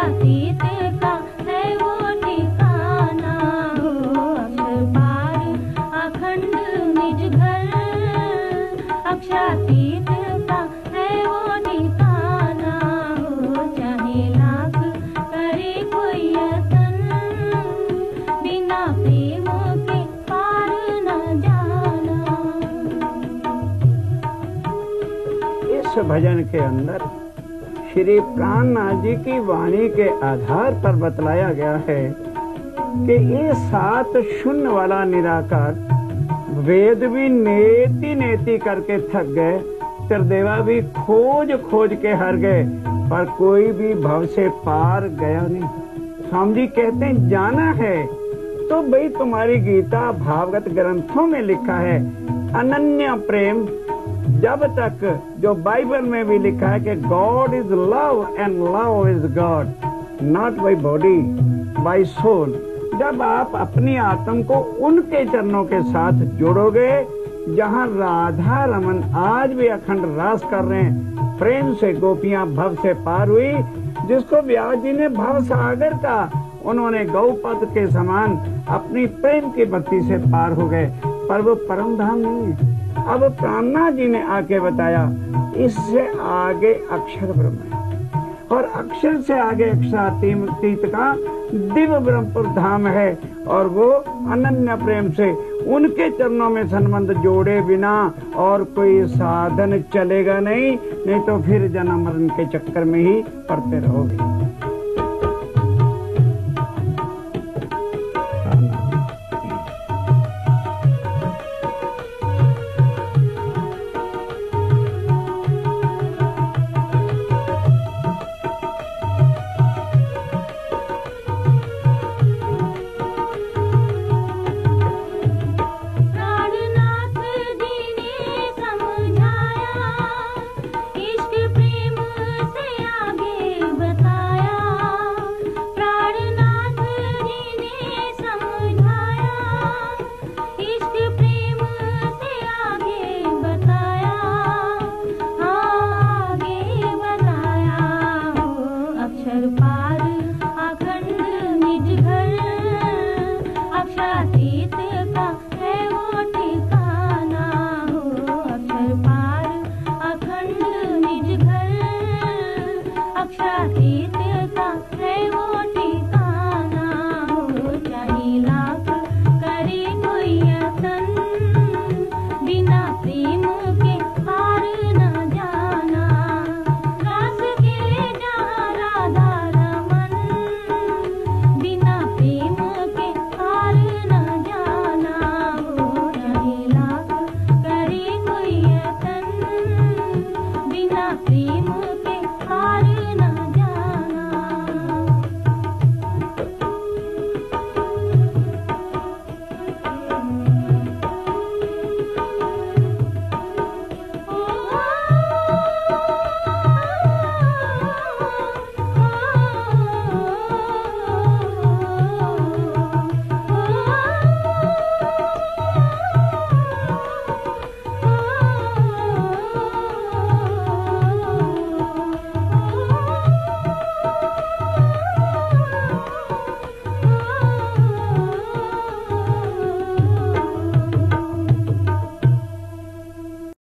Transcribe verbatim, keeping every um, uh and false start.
अक्षरातीत का है वो ठिकाना हो, अक्षर पार अखंड निज घर, अक्षरातीत का है वो ठिकाना हो, चाहे लाख करे कोई यतन, बिना प्रेम के पार न जाना। इस भजन के अंदर श्री प्राणनाथ जी की वाणी के आधार पर बतलाया गया है कि ये सात शून्य वाला निराकार वेद भी नेति नेति करके थक गए, त्रिदेवा भी खोज खोज के हार गए, पर कोई भी भव से पार गया नहीं। स्वामी जी कहते हैं जाना है तो भाई तुम्हारी गीता भागवत ग्रंथों में लिखा है अनन्य प्रेम, जब तक जो बाइबल में भी लिखा है कि God is love and love is God, not by body by soul. जब आप अपनी आत्म को उनके चरणों के साथ जोड़ोगे जहाँ राधा रमन आज भी अखंड रास कर रहे हैं, प्रेम से गोपियां भव से पार हुई, जिसको व्यास जी ने भव सागर का, उन्होंने गौपद के समान अपनी प्रेम की बत्ती से पार हो गए, पर वो परम धाम नहीं है। अब प्राणनाथ जी ने आके बताया इससे आगे अक्षर ब्रह्म है, और अक्षर से आगे अक्षरातीत का दिव्य ब्रह्मपुर धाम है, और वो अनन्य प्रेम से उनके चरणों में संबंध जोड़े बिना और कोई साधन चलेगा नहीं, नहीं तो फिर जन्म मरण के चक्कर में ही पड़ते रहोगे।